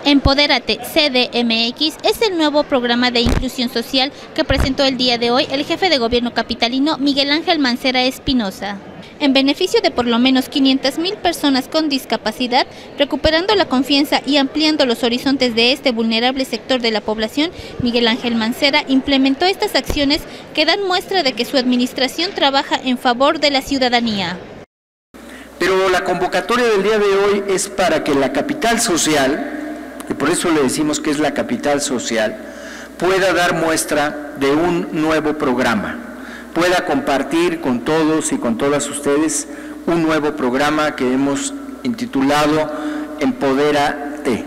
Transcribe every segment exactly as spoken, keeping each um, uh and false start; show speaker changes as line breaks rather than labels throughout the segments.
Empodérate C D M X es el nuevo programa de inclusión social que presentó el día de hoy el jefe de gobierno capitalino Miguel Ángel Mancera Espinosa. En beneficio de por lo menos quinientas mil personas con discapacidad, recuperando la confianza y ampliando los horizontes de este vulnerable sector de la población, Miguel Ángel Mancera implementó estas acciones que dan muestra de que su administración trabaja en favor de la ciudadanía.
Pero la convocatoria del día de hoy es para que la capital social, y por eso le decimos que es la capital social, pueda dar muestra de un nuevo programa, pueda compartir con todos y con todas ustedes un nuevo programa que hemos intitulado Empodérate.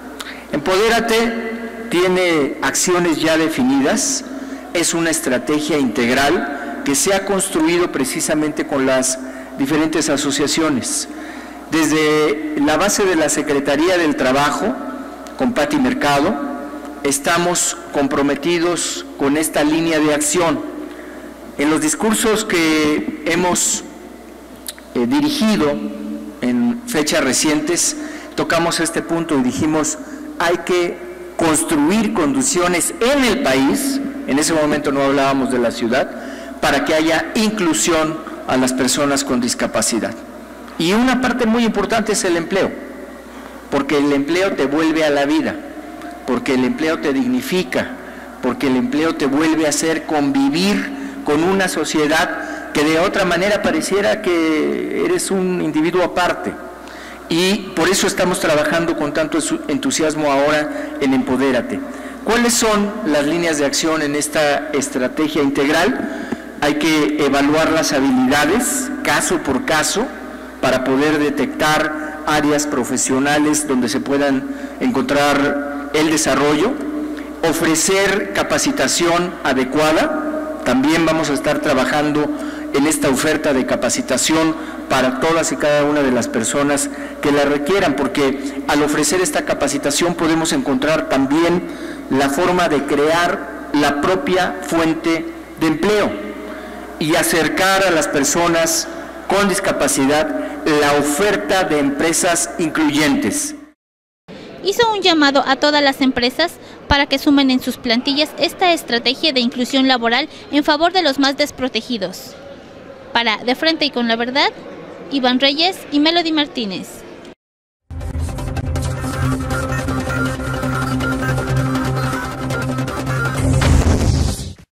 Empodérate tiene acciones ya definidas, es una estrategia integral que se ha construido precisamente con las diferentes asociaciones. Desde la base de la Secretaría del Trabajo, con Pati Mercado, estamos comprometidos con esta línea de acción. En los discursos que hemos eh, dirigido en fechas recientes, tocamos este punto y dijimos, hay que construir condiciones en el país, en ese momento no hablábamos de la ciudad, para que haya inclusión a las personas con discapacidad. Y una parte muy importante es el empleo, porque el empleo te vuelve a la vida, porque el empleo te dignifica, porque el empleo te vuelve a hacer convivir con una sociedad que de otra manera pareciera que eres un individuo aparte. Y por eso estamos trabajando con tanto entusiasmo ahora en Empodérate. ¿Cuáles son las líneas de acción en esta estrategia integral? Hay que evaluar las habilidades caso por caso para poder detectar áreas profesionales donde se puedan encontrar el desarrollo, ofrecer capacitación adecuada. También vamos a estar trabajando en esta oferta de capacitación para todas y cada una de las personas que la requieran, porque al ofrecer esta capacitación podemos encontrar también la forma de crear la propia fuente de empleo y acercar a las personas con discapacidad la oferta de empresas incluyentes.
Hizo un llamado a todas las empresas para que sumen en sus plantillas esta estrategia de inclusión laboral en favor de los más desprotegidos. Para De Frente y con la Verdad, Iván Reyes y Melody Martínez.